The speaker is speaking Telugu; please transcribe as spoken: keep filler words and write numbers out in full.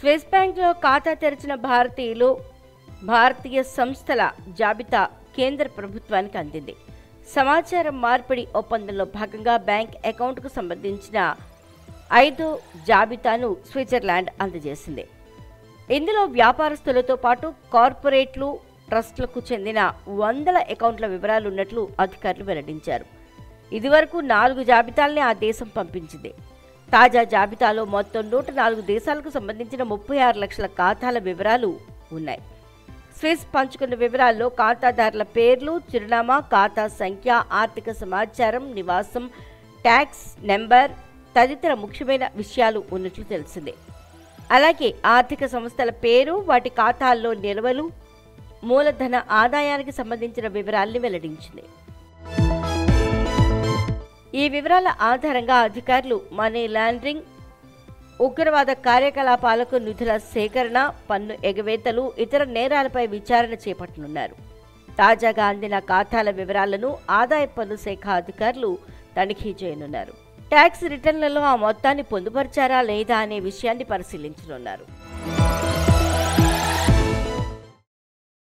స్విస్ బ్యాంక్లో ఖాతా తెరిచిన భారతీయులు భారతీయ సంస్థల జాబితా కేంద్ర ప్రభుత్వానికి అందింది. సమాచారం మార్పిడి ఒప్పందంలో భాగంగా బ్యాంక్ అకౌంట్కు సంబంధించిన ఐదో జాబితాను స్విట్జర్లాండ్ అందజేసింది. ఇందులో వ్యాపారస్తులతో పాటు కార్పొరేట్లు, ట్రస్టులకు చెందిన వందల అకౌంట్ల వివరాలు ఉన్నట్లు అధికారులు వెల్లడించారు. ఇదివరకు నాలుగు జాబితాల్ని ఆ దేశం పంపించింది. తాజా జాబితాలో మొత్తం నూట నాలుగు దేశాలకు సంబంధించిన ముప్పై ఆరు లక్షల ఖాతాల వివరాలు ఉన్నాయి. స్విస్ పంచుకున్న వివరాల్లో ఖాతాదారుల పేర్లు, చిరునామా, ఖాతా సంఖ్య, ఆర్థిక సమాచారం, నివాసం, ట్యాక్స్ నెంబర్ తదితర ముఖ్యమైన విషయాలు ఉన్నట్లు తెలిసిందే. అలాగే ఆర్థిక సంస్థల పేరు, వాటి ఖాతాల్లో నిల్వలు, మూలధన ఆదాయానికి సంబంధించిన వివరాల్ని వెల్లడించింది. ఈ వివరాల ఆధారంగా అధికారులు మనీ లాండరింగ్, ఉగ్రవాద కార్యకలాపాలకు నిధుల సేకరణ, పన్ను ఎగవేతలు, ఇతర నేరాలపై విచారణ చేపట్టనున్నారు. తాజాగా అందిన ఖాతాల వివరాలను ఆదాయ పన్ను శాఖ అధికారులు తనిఖీ చేయనున్నారు. ట్యాక్స్ రిటర్న్లలో ఆ మొత్తాన్ని పొందుపరిచారా లేదా అనే విషయాన్ని పరిశీలించనున్నారు.